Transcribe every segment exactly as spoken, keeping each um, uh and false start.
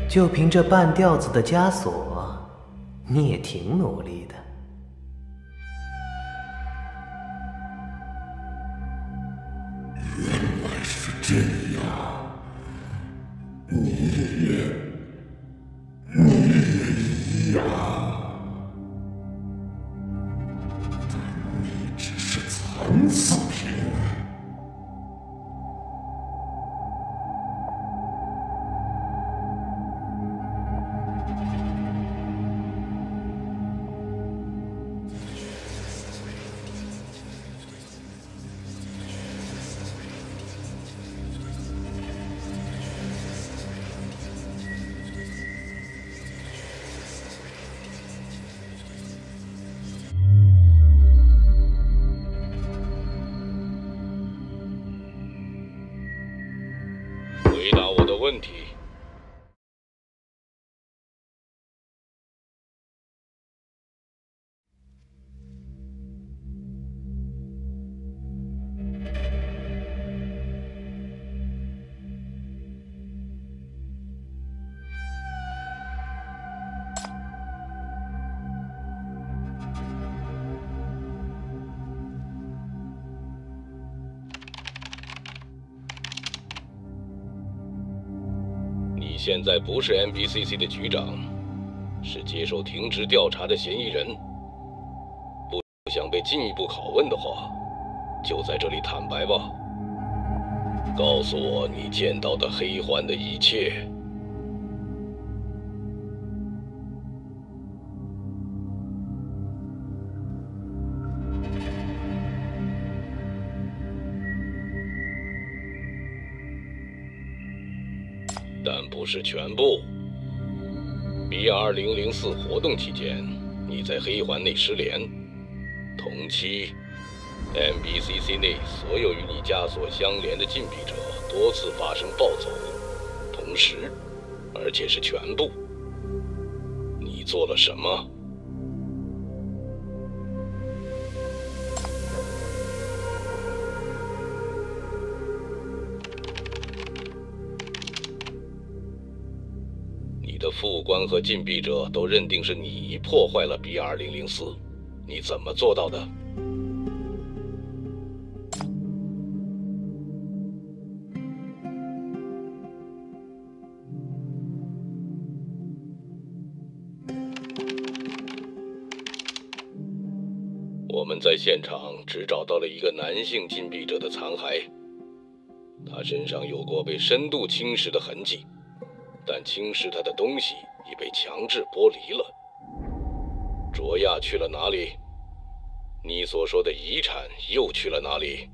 就凭这半吊子的枷锁，你也挺努力的。 原来是这样，你也，你也一样。但你只是残次品。 回答我的问题。你现在不是 M B C C 的局长，是接受停职调查的嫌疑人。不想被进一步拷问的话，就在这里坦白吧。告诉我你见到的黑环的一切。但不是全部。B 二零零四活动期间，你在黑环内失联。同期 ，M B C C 内所有与你枷锁相连的禁闭者多次发生暴走，同时，而且是全部。你做了什么？你的副官和禁闭者都认定是你破坏了 B 二零零四，你怎么做到的？我们在现场只找到了一个男性禁闭者的残骸，他身上有过被深度侵蚀的痕迹。但侵蚀他的东西已被强制剥离了。卓亚去了哪里？你所说的遗产又去了哪里？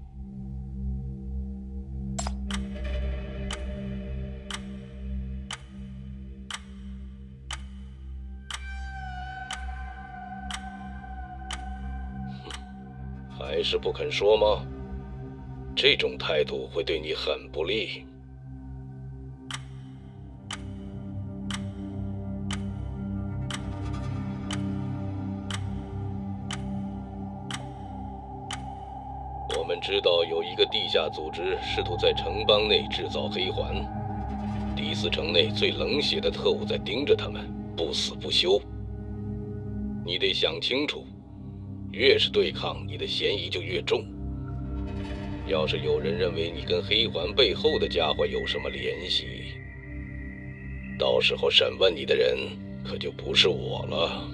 还是不肯说吗？这种态度会对你很不利。我们知道有一个地下组织试图在城邦内制造黑环，第四城内最冷血的特务在盯着他们，不死不休。你得想清楚，越是对抗，你的嫌疑就越重。要是有人认为你跟黑环背后的家伙有什么联系，到时候审问你的人可就不是我了。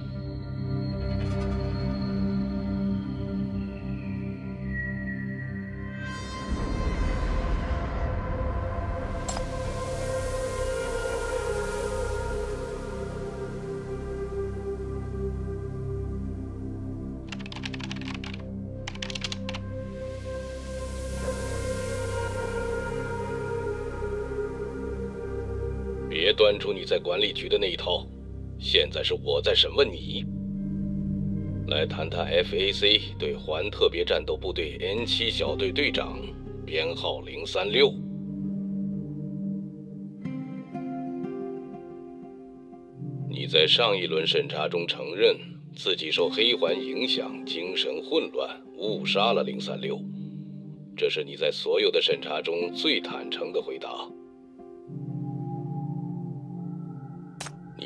别端出你在管理局的那一套，现在是我在审问你。来谈谈 F A C 对环特别战斗部队 N 七 小队队长，编号零三六。你在上一轮审查中承认自己受黑环影响，精神混乱，误杀了零三六。这是你在所有的审查中最坦诚的回答。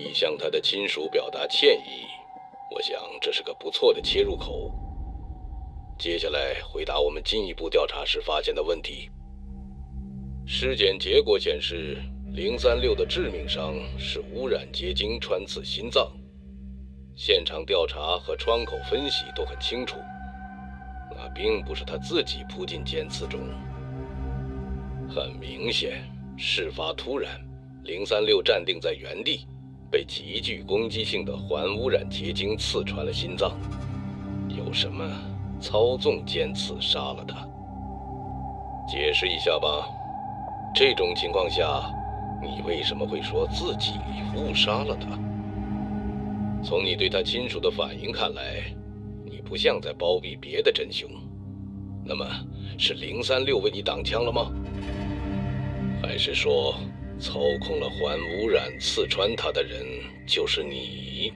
以向他的亲属表达歉意，我想这是个不错的切入口。接下来回答我们进一步调查时发现的问题。尸检结果显示，零三六的致命伤是污染结晶穿刺心脏。现场调查和窗口分析都很清楚，那并不是他自己扑进尖刺中。很明显，事发突然，零三六站定在原地，被极具攻击性的环污染结晶刺穿了心脏。有什么操纵尖刺杀了他？解释一下吧。这种情况下，你为什么会说自己误杀了他？从你对他亲属的反应看来，你不像在包庇别的真凶。那么，是零三六为你挡枪了吗？还是说，操控了环污染刺穿他的人就是你？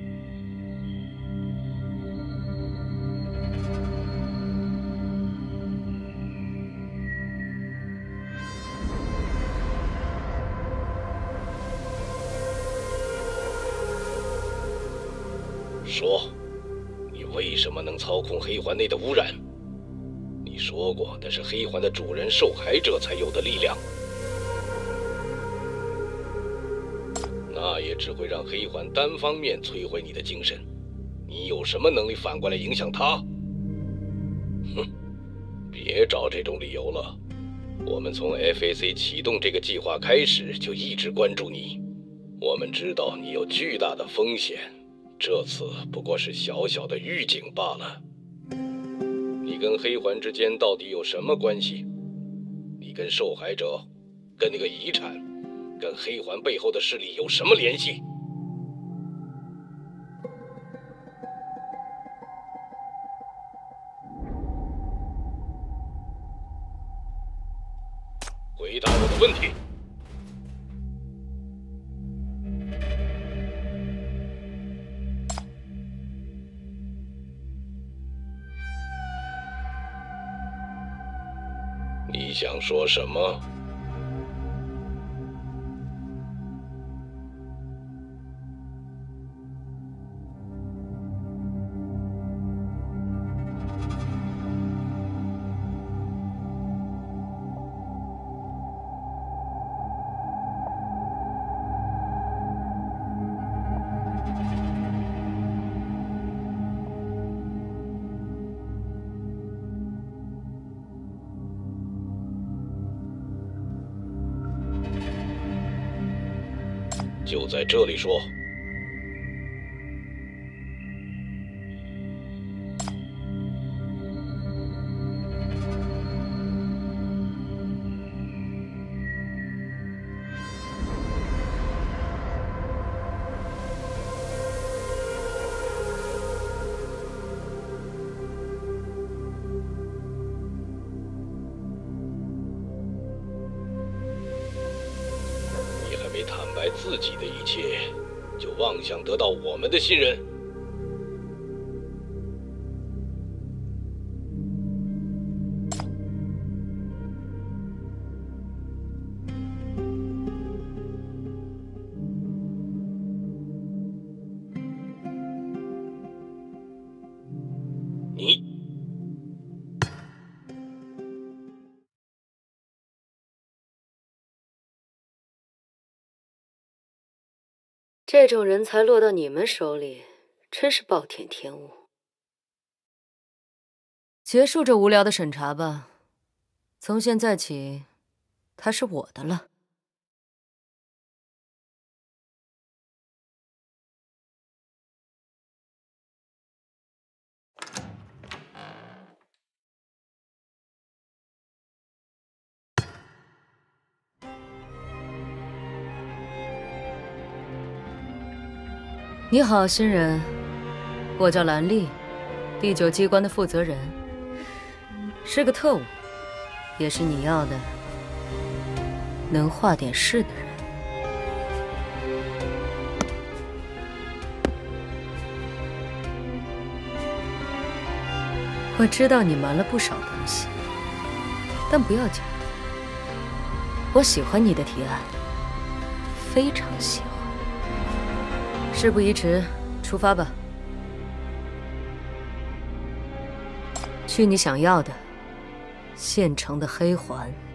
说，你为什么能操控黑环内的污染？你说过，那是黑环的主人受害者才有的力量。那也只会让黑环单方面摧毁你的精神。你有什么能力反过来影响他？哼，别找这种理由了。我们从 F A C 启动这个计划开始就一直关注你，我们知道你有巨大的风险。这次不过是小小的预警罢了。你跟黑环之间到底有什么关系？你跟受害者，跟那个遗产，跟黑环背后的势力有什么联系？回答我的问题。你想说什么？就在这里说。坦白自己的一切，就妄想得到我们的信任？你。 这种人才落到你们手里，真是暴殄天物。结束这无聊的审查吧，从现在起，他是我的了。你好，新人，我叫兰丽，第九机关的负责人，是个特务，也是你要的能画点事的人。我知道你瞒了不少东西，但不要紧，我喜欢你的提案，非常喜欢。 事不宜迟，出发吧，去你想要的县城的黑环。